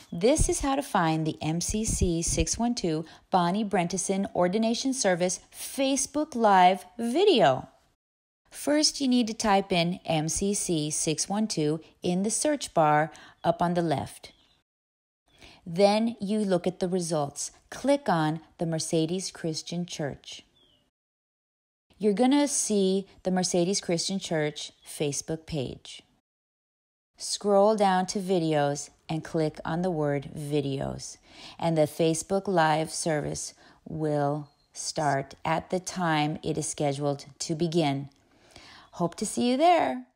This is how to find the MCC 612 Bonnie Brentison Ordination Service Facebook Live video. First, you need to type in MCC 612 in the search bar up on the left. Then you look at the results. Click on the Mercedes Christian Church. You're going to see the Mercedes Christian Church Facebook page. Scroll down to videos and click on the word videos, and the Facebook Live service will start at the time it is scheduled to begin. Hope to see you there.